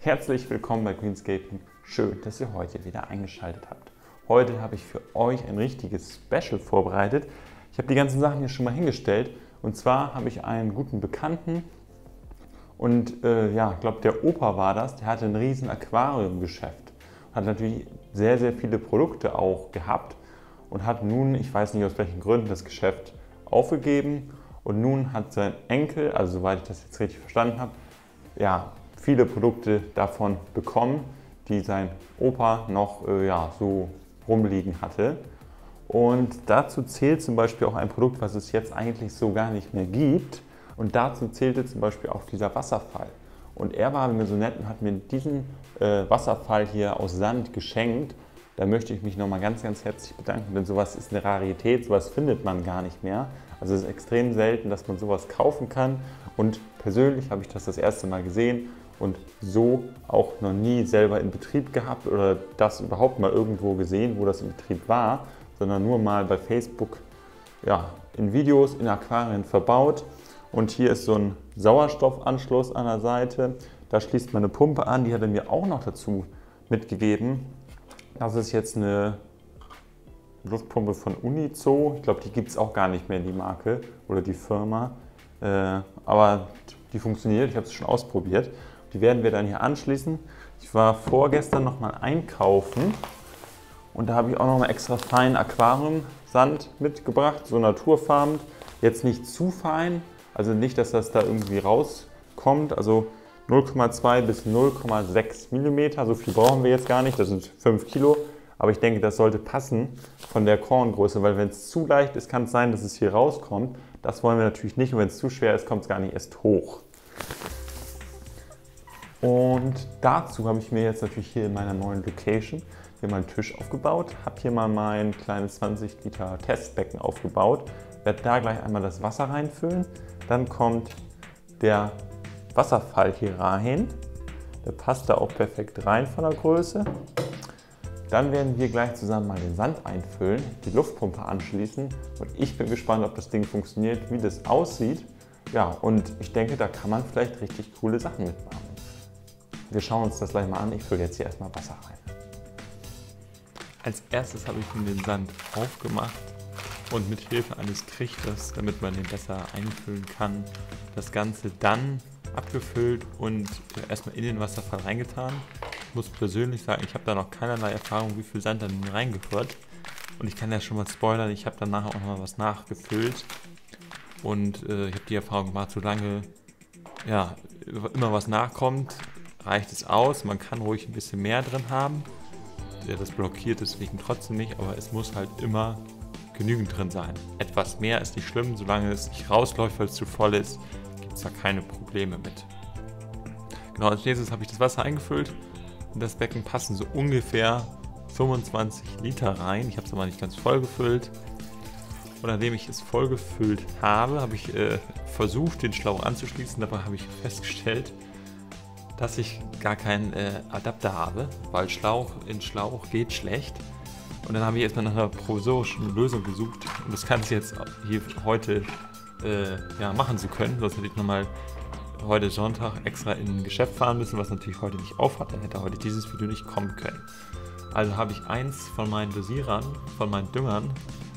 Herzlich willkommen bei Greenscaping. Schön, dass ihr heute wieder eingeschaltet habt. Heute habe ich für euch ein richtiges Special vorbereitet. Ich habe die ganzen Sachen hier schon mal hingestellt. Und zwar habe ich einen guten Bekannten und ich glaube der Opa war das, der hatte ein riesen Aquariumgeschäft. Hat natürlich sehr, sehr viele Produkte auch gehabt und hat nun, ich weiß nicht aus welchen Gründen, das Geschäft aufgegeben. Und nun hat sein Enkel, also soweit ich das jetzt richtig verstanden habe, viele Produkte davon bekommen, die sein Opa noch so rumliegen hatte. Und dazu zählt zum Beispiel auch ein Produkt, was es jetzt eigentlich so gar nicht mehr gibt. Und dazu zählte zum Beispiel auch dieser Wasserfall. Und er war mir so nett und hat mir diesen Wasserfall hier aus Sand geschenkt. Da möchte ich mich nochmal ganz, ganz herzlich bedanken, denn sowas ist eine Rarität, sowas findet man gar nicht mehr. Also es ist extrem selten, dass man sowas kaufen kann. Und persönlich habe ich das erste Mal gesehen und so auch noch nie selber in Betrieb gehabt oder das überhaupt mal irgendwo gesehen, wo das in Betrieb war, sondern nur mal bei Facebook in Videos, in Aquarien verbaut. Und hier ist so ein Sauerstoffanschluss an der Seite. Da schließt man eine Pumpe an, die hat er mir auch noch dazu mitgegeben. Das ist jetzt eine Luftpumpe von Unizo. Ich glaube, die gibt es auch gar nicht mehr, die Marke oder die Firma. Aber die funktioniert, ich habe es schon ausprobiert. Die werden wir dann hier anschließen. Ich war vorgestern noch mal einkaufen und da habe ich auch noch mal extra feinen Aquariumsand mitgebracht, so naturfarben. Jetzt nicht zu fein, also nicht, dass das da irgendwie rauskommt. Also 0,2 bis 0,6 mm, so viel brauchen wir jetzt gar nicht, das sind 5 Kilo. Aber ich denke, das sollte passen von der Korngröße, weil wenn es zu leicht ist, kann es sein, dass es hier rauskommt. Das wollen wir natürlich nicht und wenn es zu schwer ist, kommt es gar nicht erst hoch. Und dazu habe ich mir jetzt natürlich hier in meiner neuen Location hier meinen Tisch aufgebaut, habe hier mal mein kleines 20 Liter Testbecken aufgebaut, werde da gleich einmal das Wasser reinfüllen, dann kommt der Wasserfall hier rein, der passt da auch perfekt rein von der Größe. Dann werden wir gleich zusammen mal den Sand einfüllen, die Luftpumpe anschließen und ich bin gespannt, ob das Ding funktioniert, wie das aussieht. Ja, und ich denke, da kann man vielleicht richtig coole Sachen mitmachen. Wir schauen uns das gleich mal an. Ich fülle jetzt hier erstmal Wasser rein. Als erstes habe ich nun den Sand aufgemacht und mit Hilfe eines Trichters, damit man den besser einfüllen kann, das Ganze dann abgefüllt und erstmal in den Wasserfall reingetan. Ich muss persönlich sagen, ich habe da noch keinerlei Erfahrung, wie viel Sand dann reingehört. Und ich kann ja schon mal spoilern, ich habe dann nachher auch noch mal was nachgefüllt. Und ich habe die Erfahrung gemacht, solange immer was nachkommt, reicht es aus. Man kann ruhig ein bisschen mehr drin haben. Das blockiert deswegen trotzdem nicht, aber es muss halt immer genügend drin sein. Etwas mehr ist nicht schlimm, solange es nicht rausläuft, weil es zu voll ist, gibt es da keine Probleme mit. Genau, als nächstes habe ich das Wasser eingefüllt. In das Becken passen so ungefähr 25 Liter rein. Ich habe es aber nicht ganz voll gefüllt. Und nachdem ich es voll gefüllt habe, habe ich versucht, den Schlauch anzuschließen. Dabei habe ich festgestellt, dass ich gar keinen Adapter habe, weil Schlauch in Schlauch geht schlecht. Und dann habe ich erstmal nach einer provisorischen Lösung gesucht. Und das kann ich jetzt hier heute machen zu können. Sonst hätte ich nochmal heute Sonntag extra in ein Geschäft fahren müssen, was natürlich heute nicht auf hat. Dann hätte heute dieses Video nicht kommen können. Also habe ich eins von meinen Dosierern, von meinen Düngern,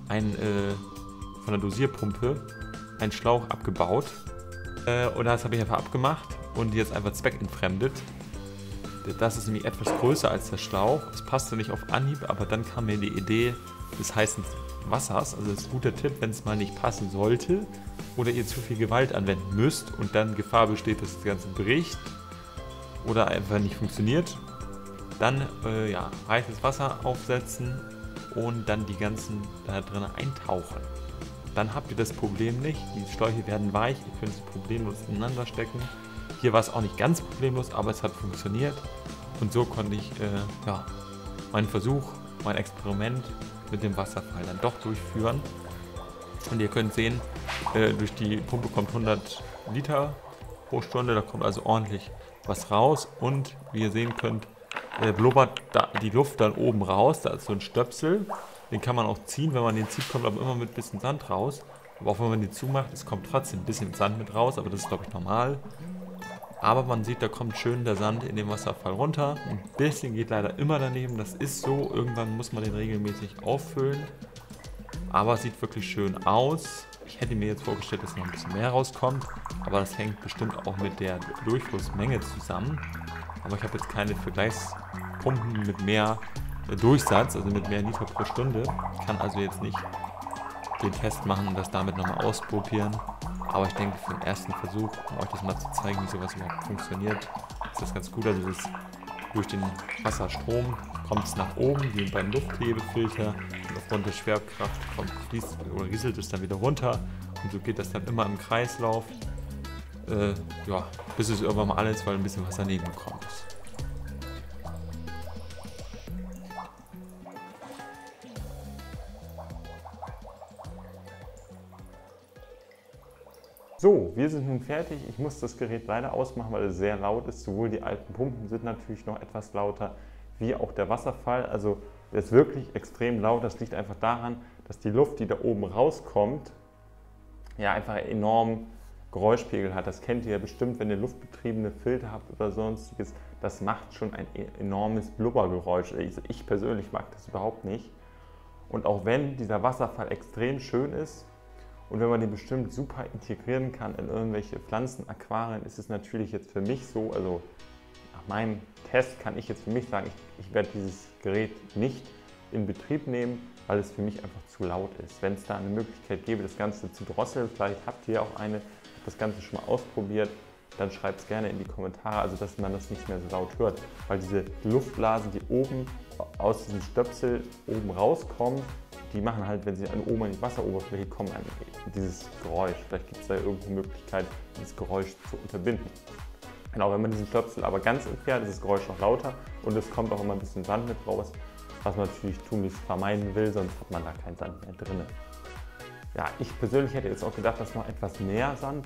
von der Dosierpumpe, einen Schlauch abgebaut. Und das habe ich einfach abgemacht und jetzt einfach zweckentfremdet. Das ist nämlich etwas größer als der Schlauch. Es passte nicht auf Anhieb, aber dann kam mir die Idee des heißen Wassers. Also das ist ein guter Tipp, wenn es mal nicht passen sollte oder ihr zu viel Gewalt anwenden müsst und dann Gefahr besteht, dass das Ganze bricht oder einfach nicht funktioniert. Dann heißes Wasser aufsetzen und dann die ganzen da drin eintauchen. Dann habt ihr das Problem nicht, die Schläuche werden weich, ihr könnt sie problemlos ineinander stecken. Hier war es auch nicht ganz problemlos, aber es hat funktioniert. Und so konnte ich meinen Versuch, mein Experiment mit dem Wasserfall dann doch durchführen. Und ihr könnt sehen, durch die Pumpe kommt 100 Liter pro Stunde, da kommt also ordentlich was raus. Und wie ihr sehen könnt, blubbert die Luft dann oben raus, da ist so ein Stöpsel. Den kann man auch ziehen, wenn man den zieht, kommt aber immer mit ein bisschen Sand raus. Aber auch wenn man den zumacht, es kommt trotzdem ein bisschen Sand mit raus, aber das ist, glaube ich, normal. Aber man sieht, da kommt schön der Sand in den Wasserfall runter. Ein bisschen geht leider immer daneben, das ist so. Irgendwann muss man den regelmäßig auffüllen. Aber es sieht wirklich schön aus. Ich hätte mir jetzt vorgestellt, dass noch ein bisschen mehr rauskommt. Aber das hängt bestimmt auch mit der Durchflussmenge zusammen. Aber ich habe jetzt keine Vergleichspumpen mit mehr Durchsatz, also mit mehr Liter pro Stunde. Ich kann also jetzt nicht den Test machen und das damit nochmal ausprobieren. Aber ich denke, für den ersten Versuch, um euch das mal zu zeigen, wie sowas überhaupt funktioniert, ist das ganz gut. Also durch den Wasserstrom kommt es nach oben, wie beim Lufthebefilter. Und aufgrund der Schwerkraft fließt oder rieselt es dann wieder runter. Und so geht das dann immer im Kreislauf, ja, bis es irgendwann mal alles, weil ein bisschen Wasser nebengekommen ist. So, wir sind nun fertig. Ich muss das Gerät leider ausmachen, weil es sehr laut ist. Sowohl die alten Pumpen sind natürlich noch etwas lauter, wie auch der Wasserfall. Also er ist wirklich extrem laut. Das liegt einfach daran, dass die Luft, die da oben rauskommt, ja einfach einen enormen Geräuschpegel hat. Das kennt ihr ja bestimmt, wenn ihr luftbetriebene Filter habt oder sonstiges. Das macht schon ein enormes Blubbergeräusch. Ich persönlich mag das überhaupt nicht. Und auch wenn dieser Wasserfall extrem schön ist, und wenn man den bestimmt super integrieren kann in irgendwelche Pflanzen, Aquarien, ist es natürlich jetzt für mich so, also nach meinem Test kann ich jetzt für mich sagen, ich werde dieses Gerät nicht in Betrieb nehmen, weil es für mich einfach zu laut ist. Wenn es da eine Möglichkeit gäbe, das Ganze zu drosseln, vielleicht habt ihr ja auch eine, das Ganze schon mal ausprobiert, dann schreibt es gerne in die Kommentare, also dass man das nicht mehr so laut hört. Weil diese Luftblasen, die oben aus diesem Stöpsel oben rauskommen, die machen halt, wenn sie an oben an die Wasseroberfläche kommen, dieses Geräusch. Vielleicht gibt es da irgendeine Möglichkeit, dieses Geräusch zu unterbinden. Genau, wenn man diesen Stöpsel aber ganz entfernt, ist das Geräusch noch lauter und es kommt auch immer ein bisschen Sand mit raus, was man natürlich tunlichst vermeiden will, sonst hat man da keinen Sand mehr drin. Ja, ich persönlich hätte jetzt auch gedacht, dass noch etwas mehr Sand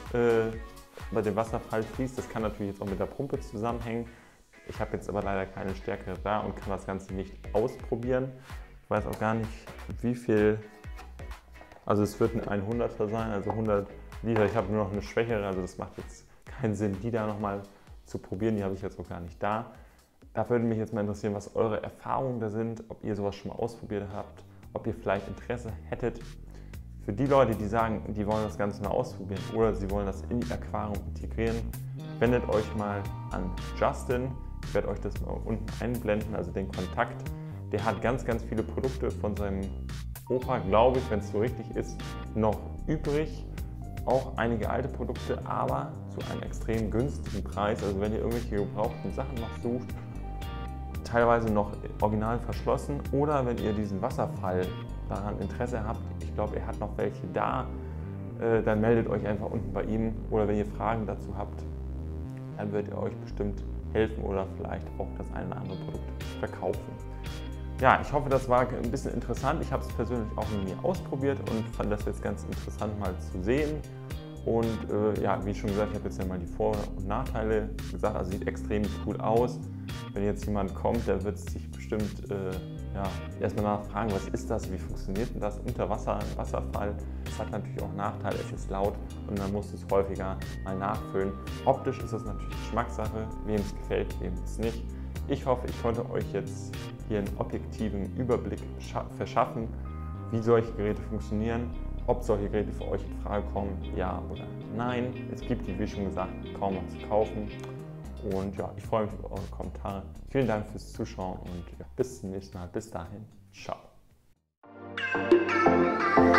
bei dem Wasserfall fließt. Das kann natürlich jetzt auch mit der Pumpe zusammenhängen. Ich habe jetzt aber leider keine stärkere da und kann das Ganze nicht ausprobieren. Ich weiß auch gar nicht, wie viel, also es wird ein 100er sein, also 100 Liter. Ich habe nur noch eine schwächere, also das macht jetzt keinen Sinn, die da nochmal zu probieren. Die habe ich jetzt auch gar nicht da. Da würde mich jetzt mal interessieren, was eure Erfahrungen da sind, ob ihr sowas schon mal ausprobiert habt, ob ihr vielleicht Interesse hättet. Für die Leute, die sagen, die wollen das Ganze mal ausprobieren oder sie wollen das in die Aquarium integrieren, wendet euch mal an Justin. Ich werde euch das mal unten einblenden, also den Kontakt. Der hat ganz, ganz viele Produkte von seinem Opa, glaube ich, wenn es so richtig ist, noch übrig. Auch einige alte Produkte, aber zu einem extrem günstigen Preis. Also wenn ihr irgendwelche gebrauchten Sachen noch sucht, teilweise noch original verschlossen, oder wenn ihr diesen Wasserfall daran Interesse habt, ich glaube, er hat noch welche da, dann meldet euch einfach unten bei ihm. Oder wenn ihr Fragen dazu habt, dann wird er euch bestimmt helfen oder vielleicht auch das eine oder andere Produkt verkaufen. Ja, ich hoffe, das war ein bisschen interessant. Ich habe es persönlich auch mit mir ausprobiert und fand das jetzt ganz interessant mal zu sehen. Und ja, wie schon gesagt, ich habe jetzt ja mal die Vor- und Nachteile gesagt. Also sieht extrem cool aus. Wenn jetzt jemand kommt, der wird sich bestimmt ja, erstmal nachfragen, was ist das, wie funktioniert denn das unter Wasser, im Wasserfall. Es hat natürlich auch Nachteile, es ist laut und man muss es häufiger mal nachfüllen. Optisch ist das natürlich Geschmackssache, wem es gefällt, wem es nicht. Ich hoffe, ich konnte euch jetzt hier einen objektiven Überblick verschaffen, wie solche Geräte funktionieren, ob solche Geräte für euch in Frage kommen, ja oder nein. Es gibt, wie schon gesagt, kaum noch zu kaufen. Und ja, ich freue mich über eure Kommentare. Vielen Dank fürs Zuschauen und ja, bis zum nächsten Mal. Bis dahin, ciao.